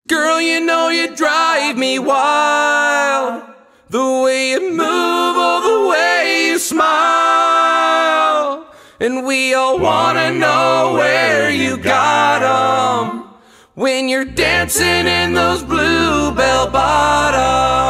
Girl, you know you drive me wild. The way you move, oh, the way you smile. And we all wanna know where you got 'em when you're dancing in those Bluebell bottoms.